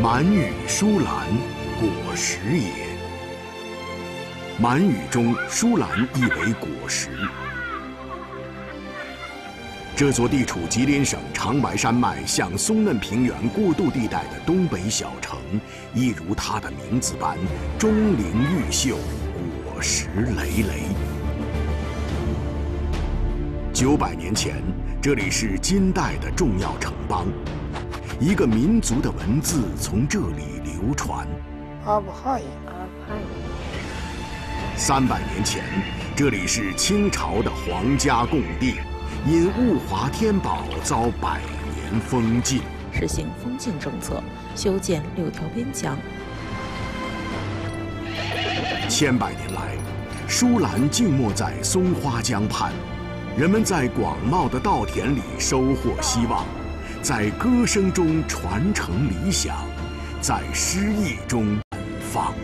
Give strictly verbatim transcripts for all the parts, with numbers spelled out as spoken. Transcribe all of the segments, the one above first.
满语疏兰，果实也。满语中疏兰意为果实。这座地处吉林省长白山脉向松嫩平原过渡地带的东北小城，亦如它的名字般，钟灵毓秀，果实累累。九百年前，这里是金代的重要城邦，一个民族的文字从这里流传。 阿布哈伊，阿布哈伊。三百年前，这里是清朝的皇家贡地。因物华天宝遭百年封禁， 实行封禁政策，修建六条边墙。 千百年来，疏兰静默在松花江畔，人们在广袤的稻田里收获希望，在歌声中传承理想，在诗意中绽放。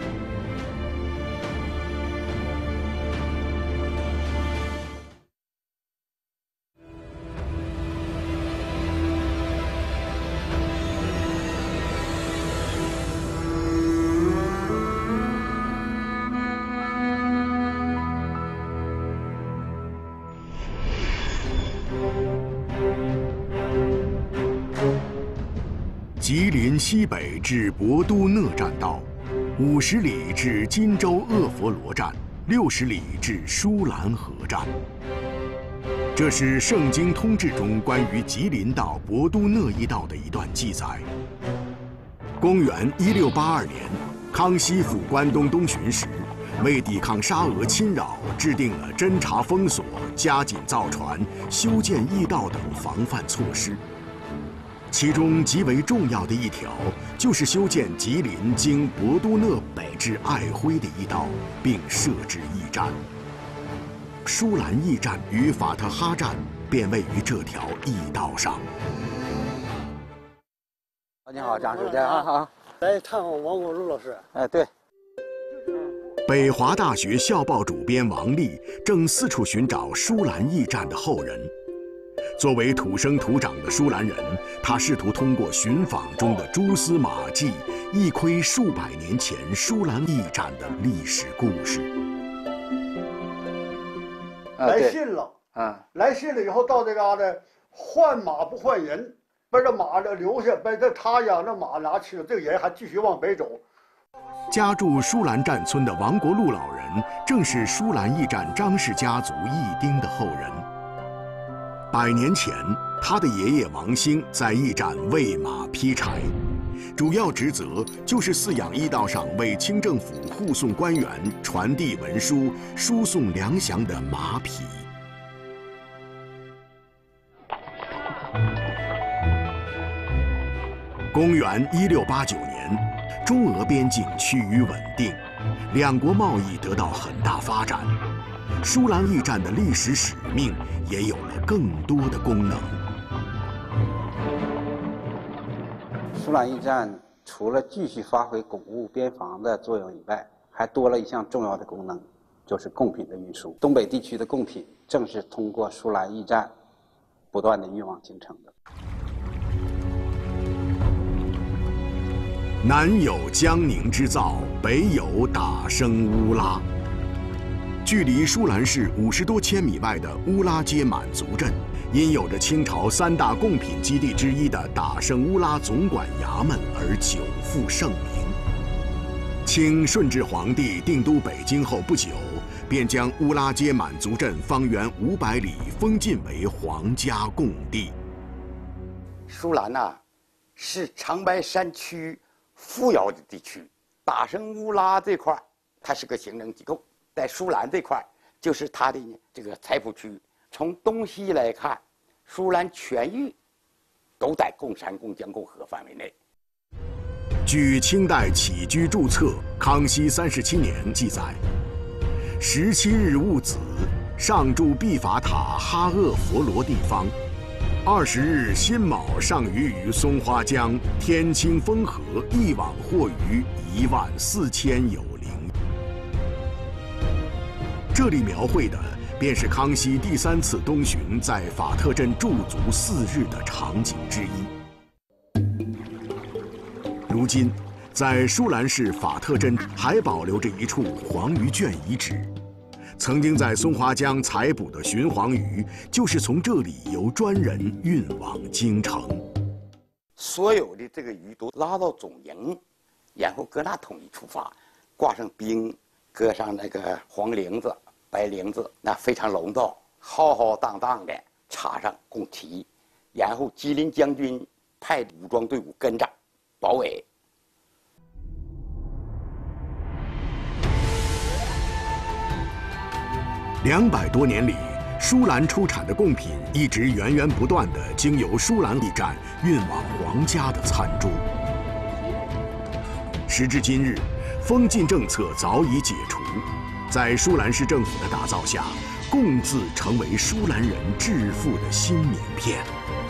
吉林西北至博都讷栈道，五十里至金州鄂佛罗站，六十里至疏兰河站。这是《圣经通志》中关于吉林到博都讷一道的一段记载。公元一六八二年，康熙赴关东东巡时，为抵抗沙俄侵扰，制定了侦察封锁、加紧造船、修建驿道等防范措施。其中极为重要的一条，就是修建吉林经博都讷北至爱辉的驿道，并设置驿站。疏兰驿站与法特哈站便位于这条驿道上。 你好，张书记啊，好， 来探访王国柱老师。 哎，对。 北华大学校报主编王丽正四处寻找疏兰驿站的后人。作为土生土长的疏兰人，他试图通过寻访中的蛛丝马迹，一窥数百年前疏兰驿站的历史故事。 啊、 来信了，啊，来信了以后到这嘎达，换马不换人，把这马的留下，把这他养的马拿去了，这个人还继续往北走。 家住疏兰站村的王国禄老人，正是疏兰驿站张氏家族义丁的后人。百年前，他的爷爷王兴在驿站喂马劈柴，主要职责就是饲养驿道上为清政府护送官员传递文书、输送粮饷的马匹。公元一六八九年，中俄边境趋于稳定，两国贸易得到很大发展。疏兰驿站的历史使命也有了更多的功能。 疏兰驿站除了继续发挥巩固边防的作用以外，还多了一项重要的功能，就是贡品的运输。东北地区的贡品正是通过疏兰驿站不断的运往京城的。 南有江宁织造，北有打生乌拉。距离疏兰市五十多千米外的乌拉街满族镇，因有着清朝三大贡品基地之一的打生乌拉总管衙门而久负盛名。清顺治皇帝定都北京后不久，便将乌拉街满族镇方圆五百里封禁为皇家贡地。 疏兰呐、啊，是长白山区富饶的地区，打生乌拉这块它是个行政机构。在疏兰这块，就是它的这个财富区。从东西来看，疏兰全域都在贡山贡江贡河范围内。 据清代起居注册康熙三十七年记载，十七日戊子，上筑必法塔哈鄂佛罗地方。二十日辛卯，上鱼于松花江，天清风和，一网获鱼一万四千有灵。这里描绘的便是康熙第三次东巡在法特镇驻足四日的场景之一。 如今，在舒兰市法特镇还保留着一处黄鱼圈遗址。曾经在松花江采捕的鲟黄鱼，就是从这里由专人运往京城。 所有的这个鱼都拉到总营，然后搁那统一出发，挂上冰，搁上那个黄绫子、白绫子，那非常隆重，浩浩荡荡的插上供旗，然后吉林将军派武装队伍跟着包围。 两百多年里，舒兰出产的贡品一直源源不断地经由舒兰驿站运往皇家的餐桌。时至今日，封禁政策早已解除，在舒兰市政府的打造下，贡字成为舒兰人致富的新名片。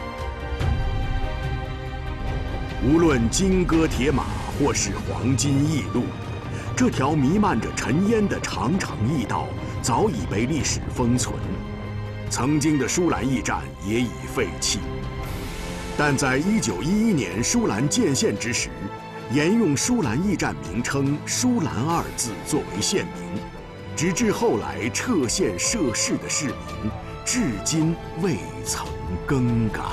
无论金戈铁马，或是黄金驿路，这条弥漫着尘烟的长长驿道早已被历史封存，曾经的舒兰驿站也已废弃。但在一九一一年舒兰建县之时，沿用舒兰驿站名称“舒兰”二字作为县名，直至后来撤县设市的市名，至今未曾更改。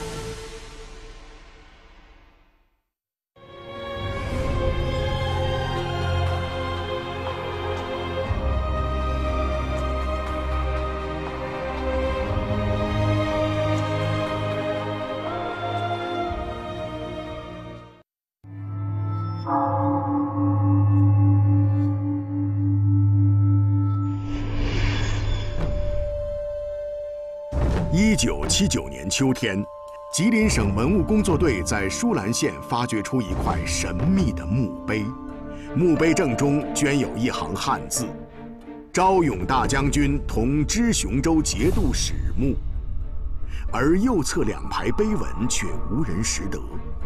一九七九年秋天，吉林省文物工作队在舒兰县发掘出一块神秘的墓碑，墓碑正中镌有一行汉字：“昭勇大将军同知雄州节度使墓”，而右侧两排碑文却无人识得，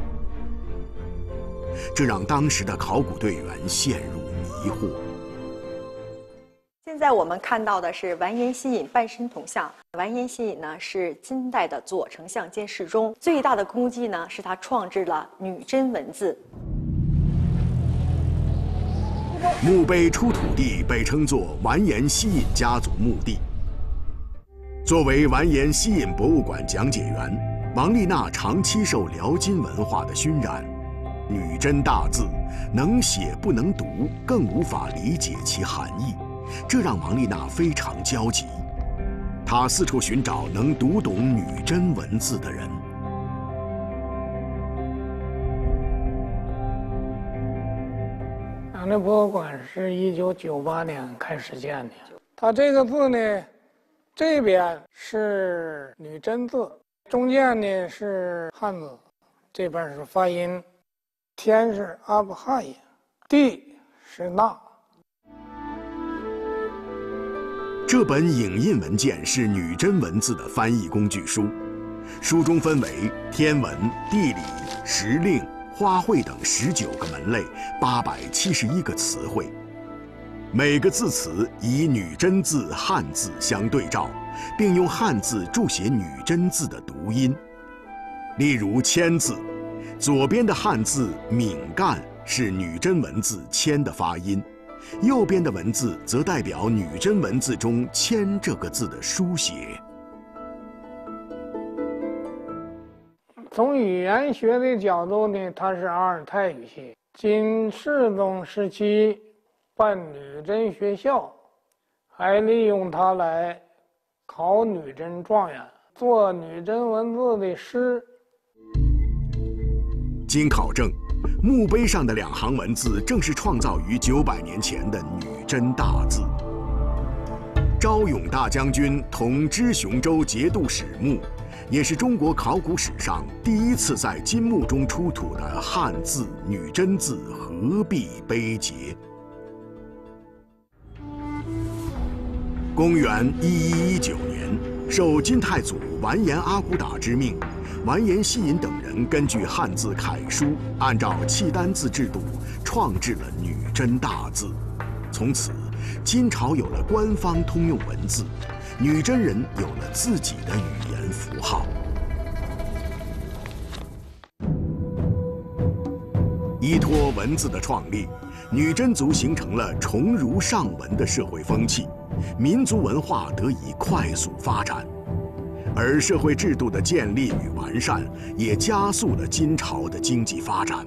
这让当时的考古队员陷入迷惑。 现在我们看到的是完颜希尹半身铜像。完颜希尹呢是金代的左丞相兼侍中，最大的功绩呢是他创制了女真文字。 墓碑出土地被称作完颜希尹家族墓地。作为完颜希尹博物馆讲解员，王丽娜长期受辽金文化的熏染，女真大字能写不能读，更无法理解其含义。这让王丽娜非常焦急，她四处寻找能读懂女真文字的人。 俺的博物馆是一九九八年开始建的，它这个字呢，这边是女真字，中间呢是汉字，这边是发音，天是阿布哈音，地是那。 这本影印文件是女真文字的翻译工具书，书中分为天文、地理、时令、花卉等十九个门类，八百七十一个词汇。每个字词以女真字汉字相对照，并用汉字注写女真字的读音。例如“千”字，左边的汉字“闽干”是女真文字“千”的发音。右边的文字则代表女真文字中“千”这个字的书写。 从语言学的角度呢，它是阿尔泰语系。金世宗时期办女真学校，还利用它来考女真状元，做女真文字的诗。 经考证，墓碑上的两行文字正是创造于九百年前的女真大字。昭勇大将军同知雄州节度使墓，也是中国考古史上第一次在金墓中出土的汉字女真字合璧碑碣。公元一一一九年，受金太祖完颜阿骨打之命，完颜希尹等人根据汉字楷书，按照契丹字制度创制了女真大字。从此，金朝有了官方通用文字，女真人有了自己的语言符号。 依托文字的创立，女真族形成了崇儒尚文的社会风气，民族文化得以快速发展，而社会制度的建立与完善也加速了金朝的经济发展。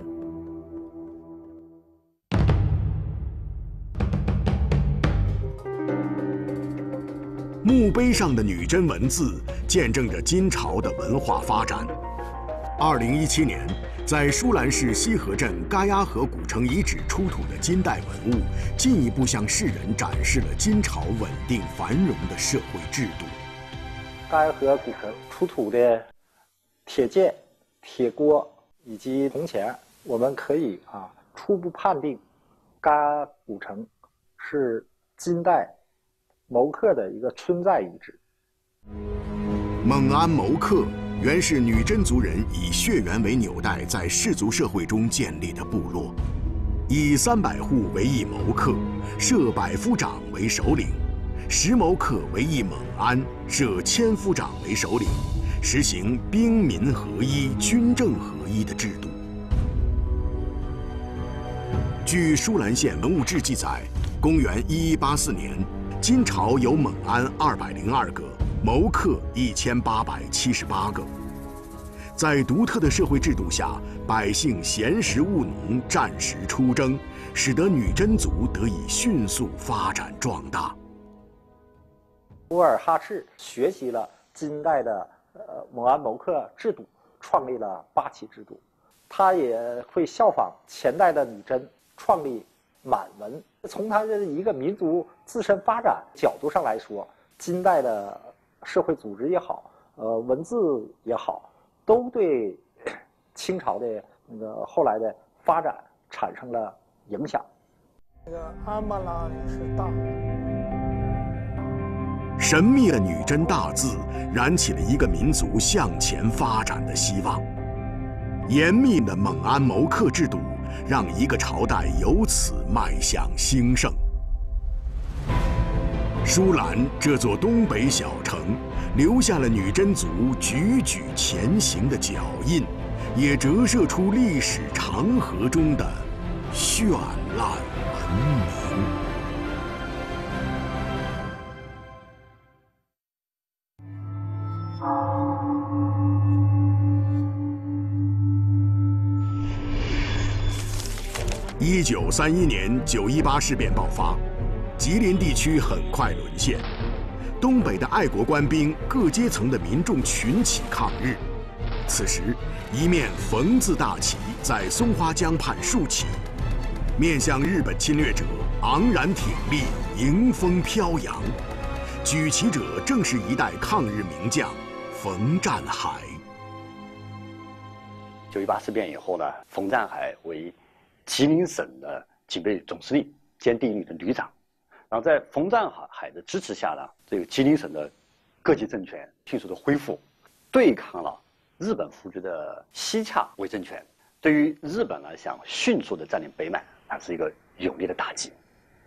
墓碑上的女真文字见证着金朝的文化发展。二零一七年，在舒兰市西河镇嘎亚河古城遗址出土的金代文物，进一步向世人展示了金朝稳定繁荣的社会制度。 嘎亚河古城出土的铁剑、铁锅以及铜钱，我们可以啊初步判定，嘎亚古城是金代谋克的一个村寨遗址。 蒙安谋克原是女真族人以血缘为纽带，在氏族社会中建立的部落，以三百户为一谋克，设百夫长为首领；十谋克为一蒙安，设千夫长为首领，实行兵民合一、军政合一的制度。据舒兰县文物志记载，公元一一八四年，金朝有蒙安二百零二个，谋克一千八百七十八个。在独特的社会制度下，百姓闲时务农，战时出征，使得女真族得以迅速发展壮大。 努尔哈赤学习了金代的呃蒙安谋克制度，创立了八旗制度。他也会效仿前代的女真，创立满文。从他的一个民族自身发展角度上来说，金代的社会组织也好，呃，文字也好，都对清朝的那个后来的发展产生了影响。 这个阿玛拉也是大。 神秘的女真大字燃起了一个民族向前发展的希望。严密的蒙安谋克制度让一个朝代由此迈向兴盛。舒兰这座东北小城，留下了女真族踽踽前行的脚印，也折射出历史长河中的绚烂文明。一九三一年九一八事变爆发，吉林地区很快沦陷。东北的爱国官兵、各阶层的民众群起抗日。此时，一面冯字大旗在松花江畔竖起，面向日本侵略者昂然挺立，迎风飘扬。举旗者正是一代抗日名将冯占海。 九一八事变以后呢，冯占海为吉林省的警备总司令兼第一旅的旅长，然后在冯占海的支持下呢，这个吉林省的各级政权迅速的恢复，对抗了日本扶植的西洽伪政权。对于日本来讲，迅速的占领北满，那是一个有力的打击。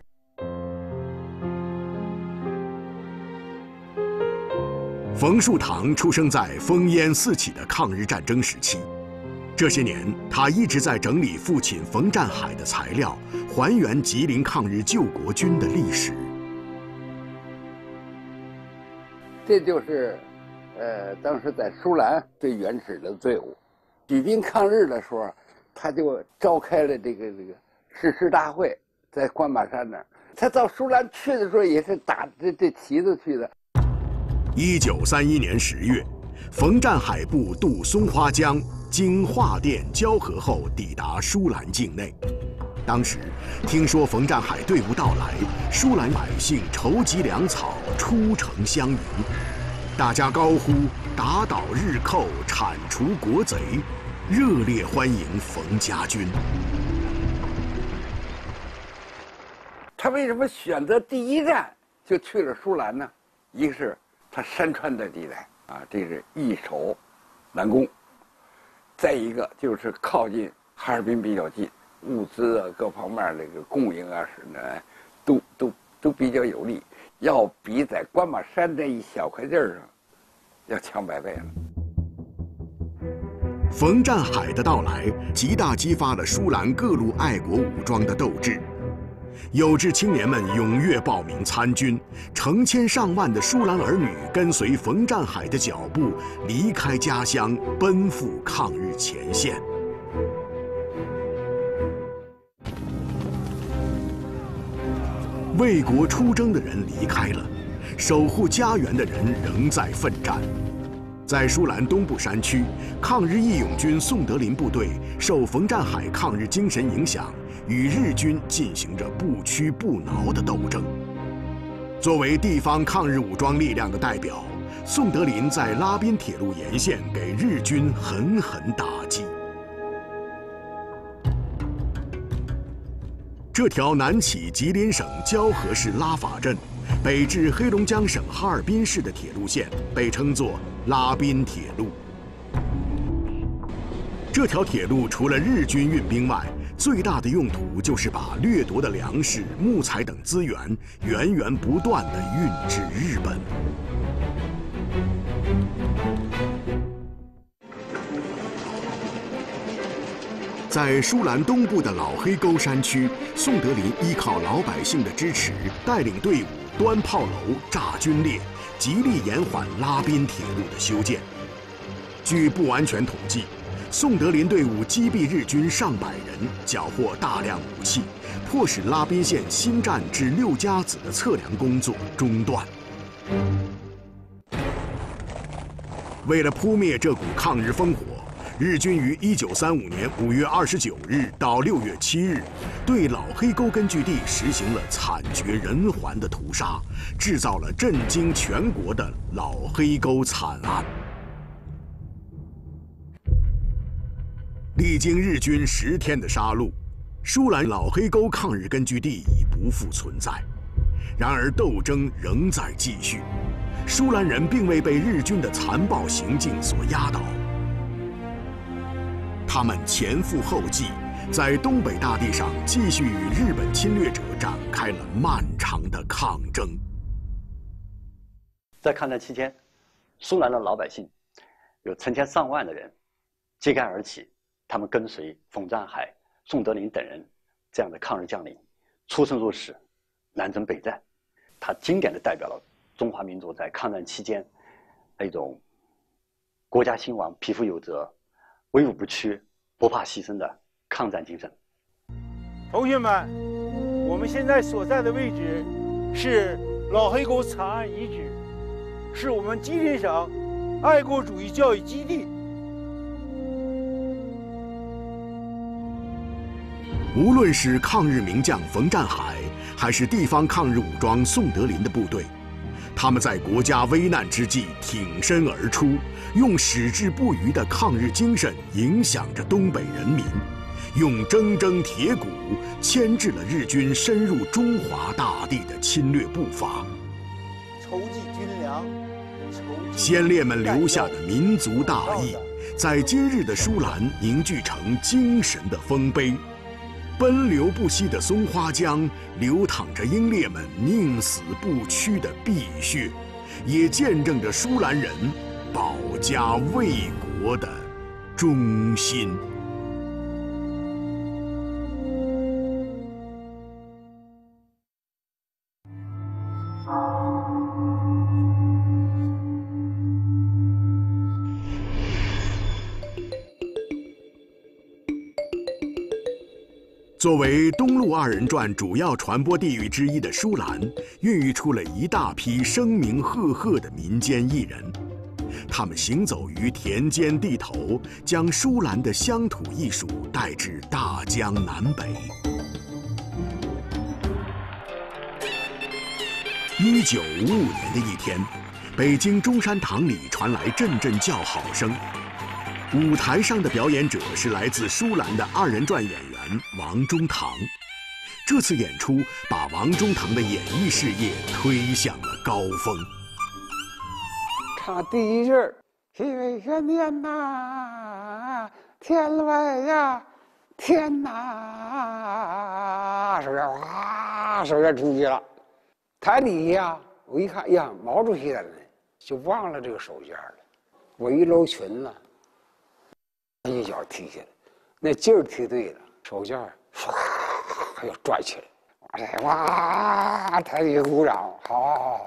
冯树堂出生在烽烟四起的抗日战争时期。这些年，他一直在整理父亲冯占海的材料，还原吉林抗日救国军的历史。 这就是，呃，当时在舒兰最原始的队伍。举兵抗日的时候，他就召开了这个这个誓师大会，在关马山那儿。他到舒兰去的时候，也是打这这旗子去的。 一九三一年十月，冯占海部渡松花江。经桦甸交河后抵达舒兰境内，当时听说冯占海队伍到来，舒兰百姓筹集粮草，出城相迎，大家高呼“打倒日寇，铲除国贼”，热烈欢迎冯家军。 他为什么选择第一站就去了舒兰呢？一个是他山川的地带啊，这是易守难攻。再一个就是靠近哈尔滨比较近，物资啊各方面这个供应啊是呢，都都都比较有利，要比在关马山这一小块地儿上要强百倍了。 冯占海的到来，极大激发了舒兰各路爱国武装的斗志。有志青年们踊跃报名参军，成千上万的舒兰儿女跟随冯占海的脚步，离开家乡，奔赴抗日前线。为国出征的人离开了，守护家园的人仍在奋战。在舒兰东部山区，抗日义勇军宋德林部队受冯占海抗日精神影响，与日军进行着不屈不挠的斗争。作为地方抗日武装力量的代表，宋德林在拉滨铁路沿线给日军狠狠打击。这条南起吉林省蛟河市拉法镇，北至黑龙江省哈尔滨市的铁路线被称作拉滨铁路。这条铁路除了日军运兵外，最大的用途就是把掠夺的粮食、木材等资源源源不断地运至日本。在舒兰东部的老黑沟山区，宋德林依靠老百姓的支持，带领队伍端炮楼、炸军列，极力延缓拉滨铁路的修建。据不完全统计，宋德林队伍击毙日军上百人，缴获大量武器，迫使拉滨线新站至六家子的测量工作中断。为了扑灭这股抗日烽火，日军于一九三五年五月二十九日到六月七日，对老黑沟根据地实行了惨绝人寰的屠杀，制造了震惊全国的老黑沟惨案。历经日军十天的杀戮，舒兰老黑沟抗日根据地已不复存在。然而斗争仍在继续，舒兰人并未被日军的残暴行径所压倒。他们前赴后继，在东北大地上继续与日本侵略者展开了漫长的抗争。 在抗战期间，舒兰的老百姓有成千上万的人揭竿而起，他们跟随冯占海、宋德林等人这样的抗日将领出生入死，南征北战。他经典的代表了中华民族在抗战期间那种国家兴亡、匹夫有责、威武不屈、不怕牺牲的抗战精神。 同学们，我们现在所在的位置是老黑沟惨案遗址，是我们吉林省爱国主义教育基地。 无论是抗日名将冯占海，还是地方抗日武装宋德林的部队，他们在国家危难之际挺身而出，用矢志不渝的抗日精神影响着东北人民，用铮铮铁骨牵制了日军深入中华大地的侵略步伐。 筹集军粮， 先烈们留下的民族大义，在今日的舒兰凝聚成精神的丰碑。奔流不息的松花江，流淌着英烈们宁死不屈的碧血，也见证着舒兰人保家卫国的忠心。作为东路二人转主要传播地域之一的舒兰，孕育出了一大批声名赫赫的民间艺人。他们行走于田间地头，将舒兰的乡土艺术带至大江南北。一九五五年的一天，北京中山堂里传来阵阵叫好声。舞台上的表演者是来自舒兰的二人转演员王中堂。这次演出把王中堂的演艺事业推向了高峰。 唱第一句儿，一个年呐，天外呀，天呐，手绢哗，手绢出去了。台底下我一看，呀，毛主席在那，就忘了这个手绢了。我一搂裙子。 一脚踢下来，那劲儿踢对了，手绢唰还要拽起来，哇，他一鼓掌，好好好好。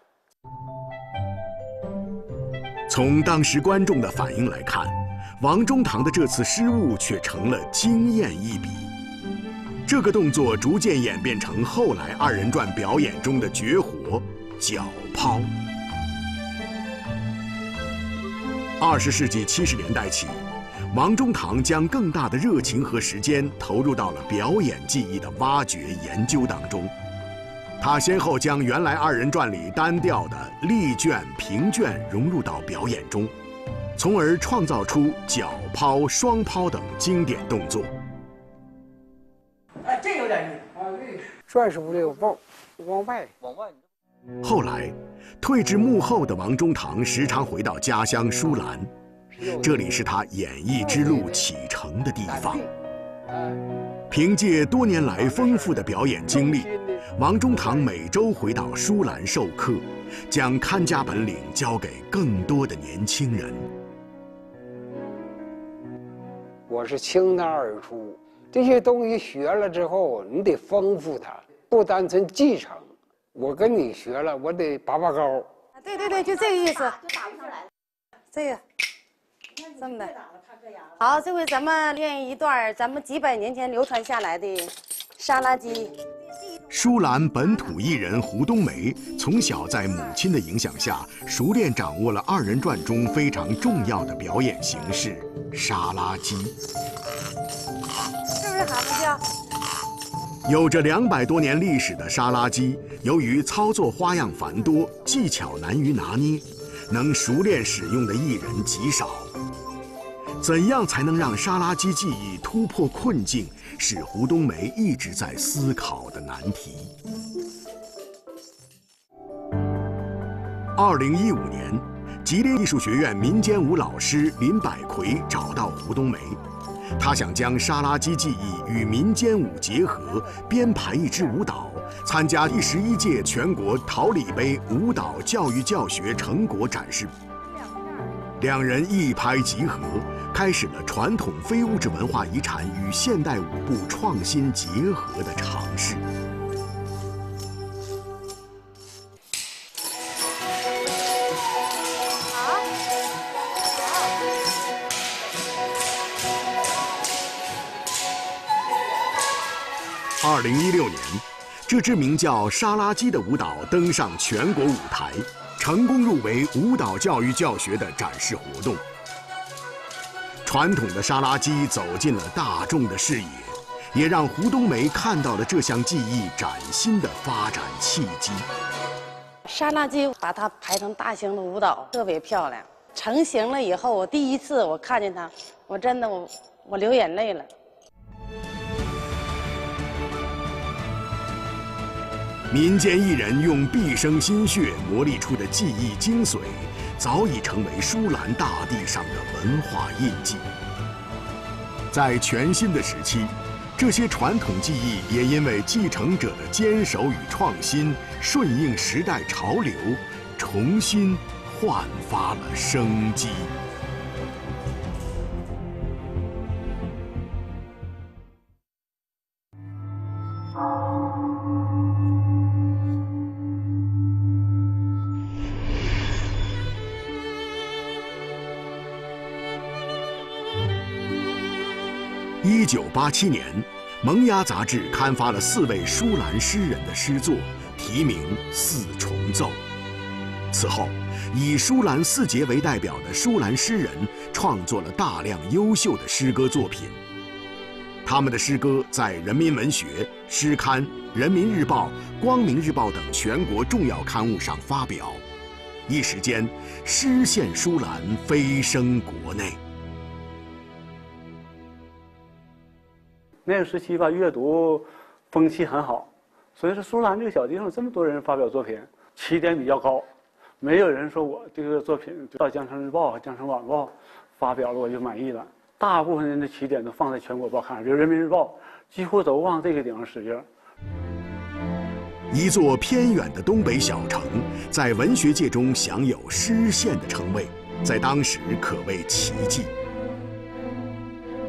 从当时观众的反应来看，王中堂的这次失误却成了惊艳一笔。这个动作逐渐演变成后来二人转表演中的绝活——脚抛。二十世纪七十年代起，王中堂将更大的热情和时间投入到了表演技艺的挖掘研究当中。他先后将原来二人转里单调的立卷、平卷融入到表演中，从而创造出脚抛、双抛等经典动作。 哎，这有点意思啊！这转是不是有往往外往外？ 后来，退至幕后的王中堂时常回到家乡舒兰，这里是他演艺之路启程的地方。凭借多年来丰富的表演经历，王中堂每周回到舒兰授课，将看家本领交给更多的年轻人。 我是倾囊而出，这些东西学了之后，你得丰富它，不单纯继承。我跟你学了，我得拔拔高。 对对对，就这个意思。就打不上来。这个，这么的。好，这回咱们练一段咱们几百年前流传下来的沙拉鸡。 舒兰本土艺人胡冬梅从小在母亲的影响下，熟练掌握了二人转中非常重要的表演形式——沙拉鸡。 是不是还不叫？ 有着两百多年历史的沙拉鸡，由于操作花样繁多，技巧难于拿捏，能熟练使用的艺人极少。怎样才能让沙拉鸡技艺突破困境，是胡冬梅一直在思考的难题。二零一五年，吉林艺术学院民间舞老师林百奎找到胡冬梅，他想将沙拉鸡技艺与民间舞结合，编排一支舞蹈，参加第十一届全国桃李杯舞蹈教育教学成果展示。两人一拍即合，开始了传统非物质文化遗产与现代舞步创新结合的尝试。二零一六年，这支名叫沙拉鸡的舞蹈登上全国舞台，成功入围舞蹈教育教学的展示活动。传统的沙拉鸡走进了大众的视野，也让胡冬梅看到了这项技艺崭新的发展契机。 沙拉鸡把它排成大型的舞蹈，特别漂亮。成型了以后，我第一次我看见它，我真的我我流眼泪了。 民间艺人用毕生心血磨砺出的技艺精髓，早已成为舒兰大地上的文化印记。在全新的时期，这些传统技艺也因为继承者的坚守与创新，顺应时代潮流，重新焕发了生机。一九八七年，《萌芽》杂志刊发了四位舒兰诗人的诗作，题名《四重奏》。此后，以舒兰四杰为代表的舒兰诗人创作了大量优秀的诗歌作品。他们的诗歌在《人民文学》《诗刊》《人民日报》《光明日报》等全国重要刊物上发表，一时间，诗献舒兰飞升国内。 那个时期吧，阅读风气很好，所以说舒兰这个小地方这么多人发表作品，起点比较高，没有人说我这个作品到《江城日报》和《江城晚报》发表了我就满意了。大部分人的起点都放在全国报刊，比如《人民日报》，几乎都往这个顶上使劲。 一座偏远的东北小城，在文学界中享有诗县的称谓，在当时可谓奇迹。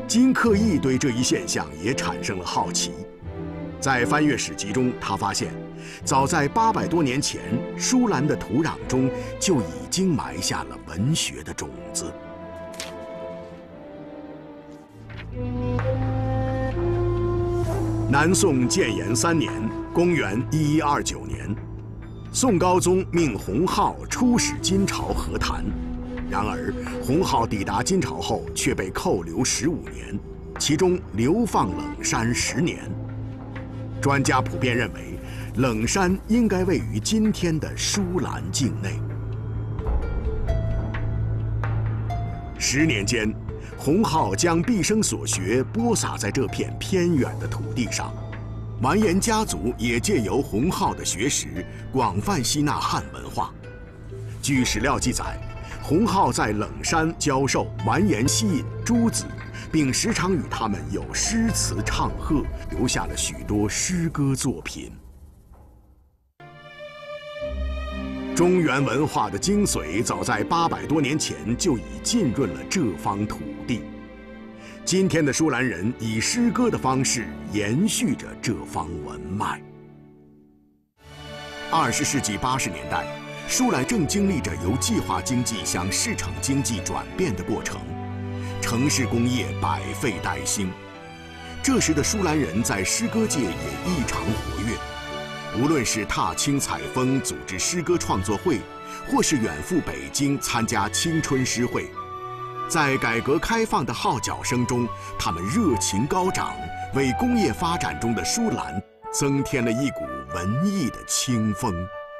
金克义对这一现象也产生了好奇。在翻阅史籍中，他发现，早在八百多年前，舒兰的土壤中就已经埋下了文学的种子。南宋建炎三年（公元一一二九年），宋高宗命洪浩出使金朝和谈。然而，洪浩抵达金朝后却被扣留十五年，其中流放冷山十年。专家普遍认为，冷山应该位于今天的舒兰境内。十年间，洪浩将毕生所学播撒在这片偏远的土地上，完颜家族也借由洪浩的学识，广泛吸纳汉文化。据史料记载，洪浩在冷山教授完颜希尹、朱子，并时常与他们有诗词唱和，留下了许多诗歌作品。中原文化的精髓，早在八百多年前就已浸润了这方土地。今天的舒兰人以诗歌的方式延续着这方文脉。二十世纪八十年代，舒兰正经历着由计划经济向市场经济转变的过程，城市工业百废待兴。这时的舒兰人在诗歌界也异常活跃。无论是踏青采风组织诗歌创作会，或是远赴北京参加青春诗会，在改革开放的号角声中，他们热情高涨，为工业发展中的舒兰增添了一股文艺的清风。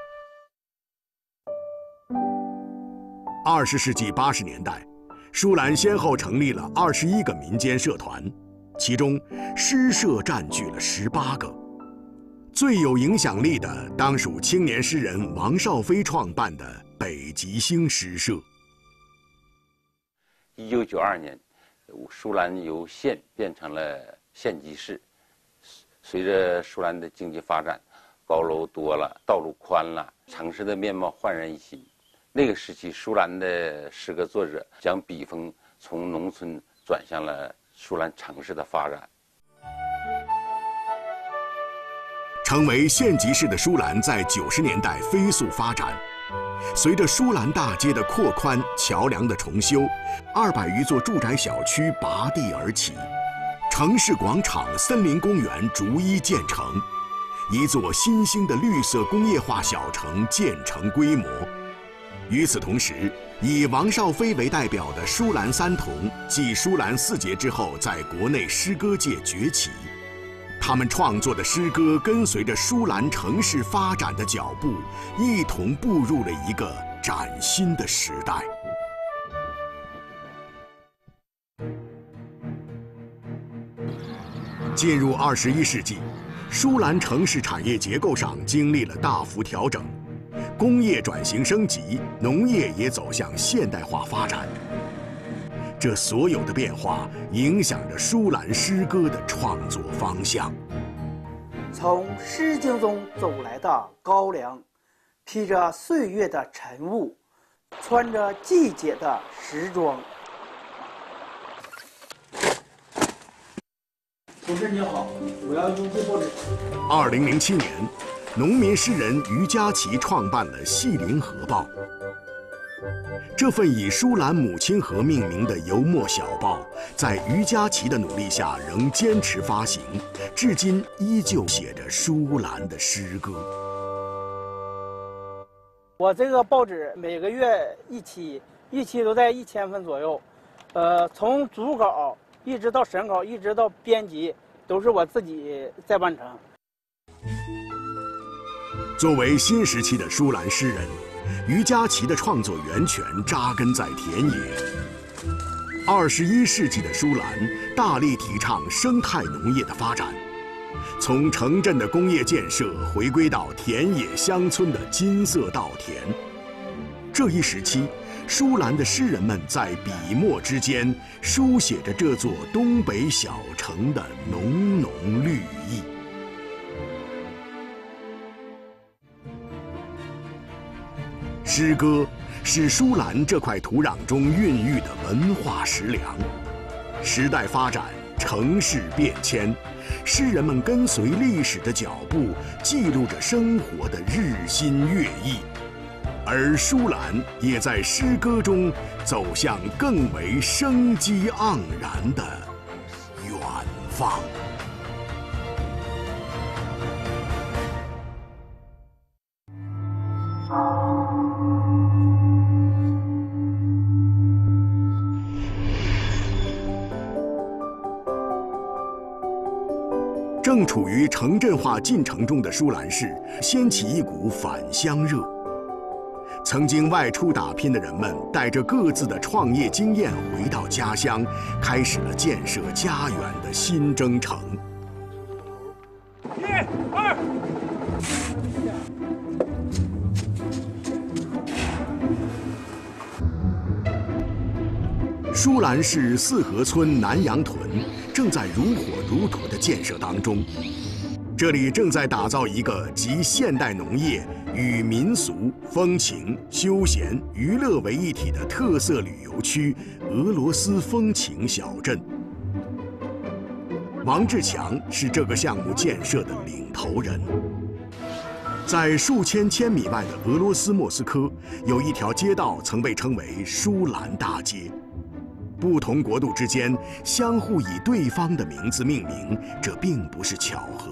二十世纪八十年代，舒兰先后成立了二十一个民间社团，其中诗社占据了十八个。最有影响力的当属青年诗人王少飞创办的北极星诗社。 一九九二年，舒兰由县变成了县级市。随着舒兰的经济发展，高楼多了，道路宽了，城市的面貌焕然一新。那个时期，舒兰的诗歌作者将笔锋从农村转向了舒兰城市的发展。 成为县级市的舒兰在九十年代飞速发展。随着舒兰大街的扩宽、桥梁的重修，二百余座住宅小区拔地而起，城市广场、森林公园逐一建成，一座新兴的绿色工业化小城渐成规模。与此同时，以王少飞为代表的舒兰三童继舒兰四杰之后，在国内诗歌界崛起。他们创作的诗歌跟随着舒兰城市发展的脚步，一同步入了一个崭新的时代。进入二十一世纪，舒兰城市产业结构上经历了大幅调整，工业转型升级，农业也走向现代化发展。这所有的变化影响着舒兰诗歌的创作方向。 从诗经中走来的高粱，披着岁月的尘雾，穿着季节的时装。 主持人你好，我要用这报纸。 二零零七年，农民诗人于家琪创办了《细林河报》。这份以舒兰母亲河命名的油墨小报，在于家琪的努力下，仍坚持发行，至今依旧写着舒兰的诗歌。 我这个报纸每个月一期，一期都在一千份左右，呃，从主稿一直到审稿，一直到编辑，都是我自己在完成。 作为新时期的舒兰诗人，于家琪的创作源泉扎根在田野。二十一世纪的舒兰大力提倡生态农业的发展，从城镇的工业建设回归到田野乡村的金色稻田。这一时期，舒兰的诗人们在笔墨之间书写着这座东北小城的浓浓绿意。诗歌是舒兰这块土壤中孕育的文化食粮， 时代发展，城市变迁，诗人们跟随历史的脚步，记录着生活的日新月异，而舒兰也在诗歌中走向更为生机盎然的远方。正处于城镇化进程中的舒兰市，掀起一股返乡热。曾经外出打拼的人们，带着各自的创业经验回到家乡，开始了建设家园的新征程。 一、二。 舒兰市四河村南阳屯正在如火如荼的建设当中，这里正在打造一个集现代农业与民俗、风情、休闲、娱乐为一体的特色旅游区——俄罗斯风情小镇。王志强是这个项目建设的领头人。在数千千米外的俄罗斯莫斯科，有一条街道曾被称为舒兰大街。不同国度之间相互以对方的名字命名，这并不是巧合。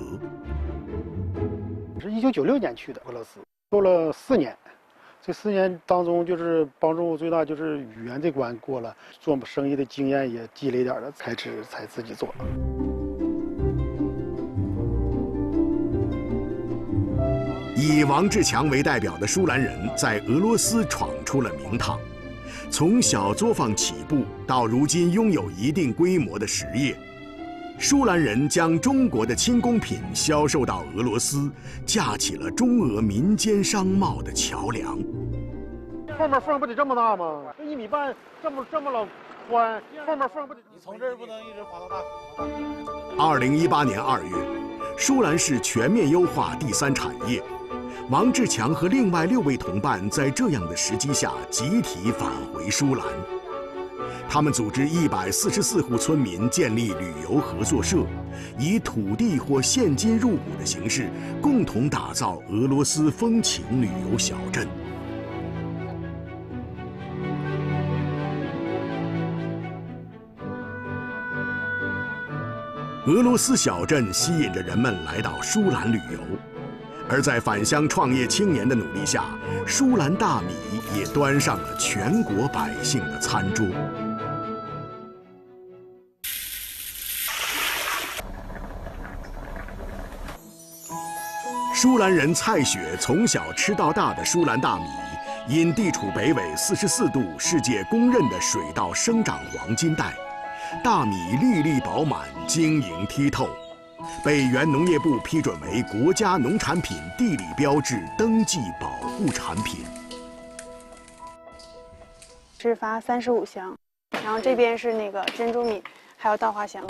是一九九六年去的俄罗斯，做了四年。这四年当中，就是帮助我最大就是语言这关过了，做生意的经验也积累点了，开始才自己做。 以王志强为代表的舒兰人在俄罗斯闯出了名堂。从小作坊起步，到如今拥有一定规模的实业，舒兰人将中国的轻工品销售到俄罗斯，架起了中俄民间商贸的桥梁。 后面缝不得这么大吗？这一米半，这么这么老宽，后面缝不得？你从这儿不能一直滑到大河。 二零一八年二月，舒兰市全面优化第三产业。王志强和另外六位同伴在这样的时机下集体返回舒兰，他们组织一百四十四户村民建立旅游合作社，以土地或现金入股的形式，共同打造俄罗斯风情旅游小镇。俄罗斯小镇吸引着人们来到舒兰旅游。而在返乡创业青年的努力下，舒兰大米也端上了全国百姓的餐桌。舒兰人蔡雪从小吃到大的舒兰大米，因地处北纬四十四度世界公认的水稻生长黄金带，大米粒粒饱满，晶莹剔透。被原农业部批准为国家农产品地理标志登记保护产品。 是发三十五箱，然后这边是那个珍珠米，还有稻花香。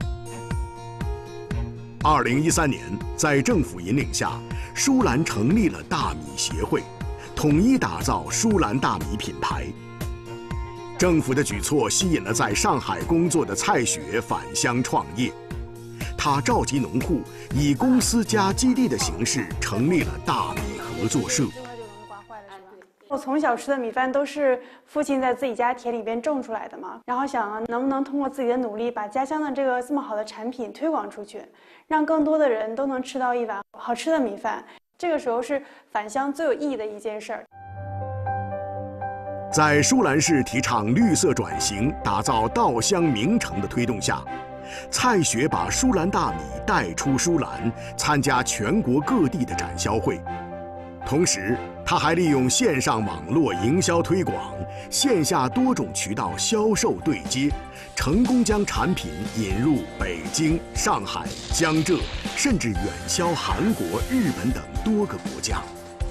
二零一三年，在政府引领下，舒兰成立了大米协会，统一打造舒兰大米品牌。政府的举措吸引了在上海工作的蔡雪返乡创业。他召集农户，以公司加基地的形式成立了大米合作社。 我从小吃的米饭都是父亲在自己家田里边种出来的嘛，然后想能不能通过自己的努力，把家乡的这个这么好的产品推广出去，让更多的人都能吃到一碗好吃的米饭。这个时候是返乡最有意义的一件事儿。 在舒兰市提倡绿色转型、打造稻香名城的推动下，蔡雪把舒兰大米带出舒兰，参加全国各地的展销会。同时，他还利用线上网络营销推广、线下多种渠道销售对接，成功将产品引入北京、上海、江浙，甚至远销韩国、日本等多个国家。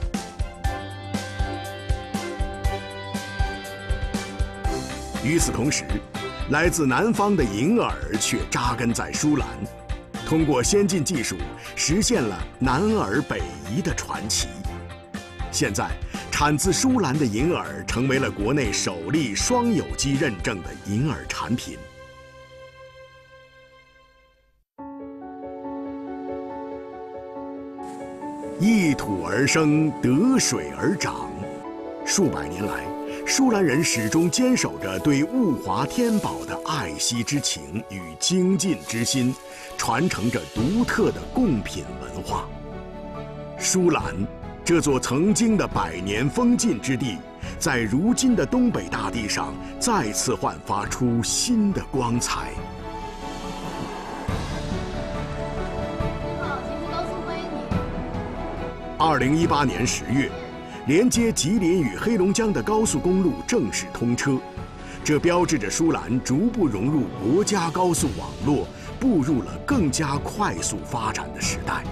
与此同时，来自南方的银耳却扎根在舒兰，通过先进技术实现了南耳北移的传奇。现在，产自舒兰的银耳成为了国内首例双有机认证的银耳产品。 一土而生，得水而长。数百年来，舒兰人始终坚守着对物华天宝的爱惜之情与精进之心，传承着独特的贡品文化。舒兰这座曾经的百年封禁之地，在如今的东北大地上再次焕发出新的光彩。二零一八年十月，连接吉林与黑龙江的高速公路正式通车，这标志着舒兰逐步融入国家高速网络，步入了更加快速发展的时代。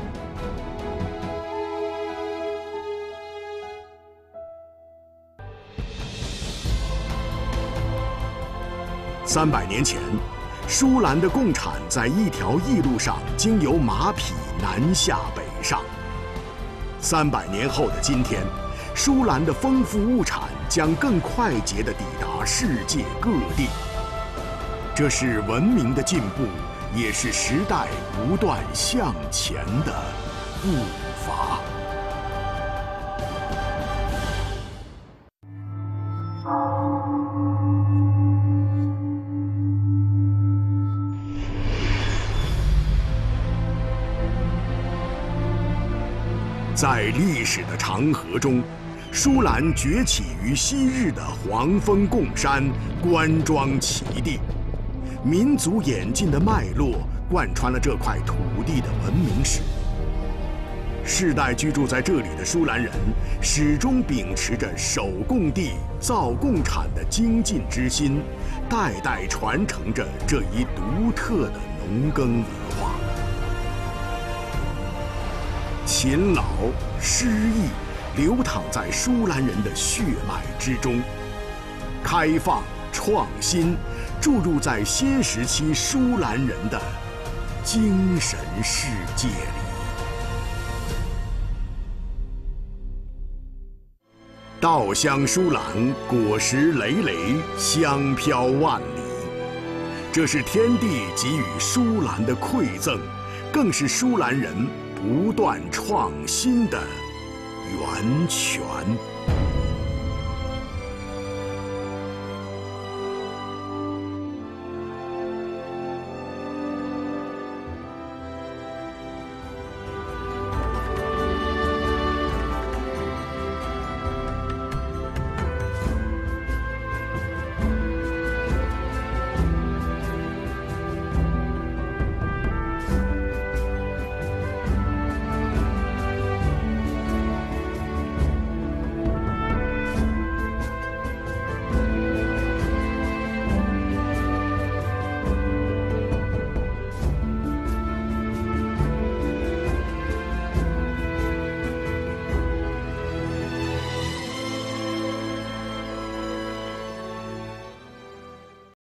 三百年前，舒兰的贡产在一条驿路上经由马匹南下北上。三百年后的今天，舒兰的丰富物产将更快捷地抵达世界各地。这是文明的进步，也是时代不断向前的步伐。在历史的长河中，舒兰崛起于昔日的黄蜂贡山、关庄齐地，民族演进的脉络贯穿了这块土地的文明史。世代居住在这里的舒兰人，始终秉持着守贡地、造贡产的精进之心，代代传承着这一独特的农耕文化。勤劳、诗意流淌在舒兰人的血脉之中，开放、创新注入在新时期舒兰人的精神世界里。稻香舒兰，果实累累，香飘万里。这是天地给予舒兰的馈赠，更是舒兰人不断创新的源泉。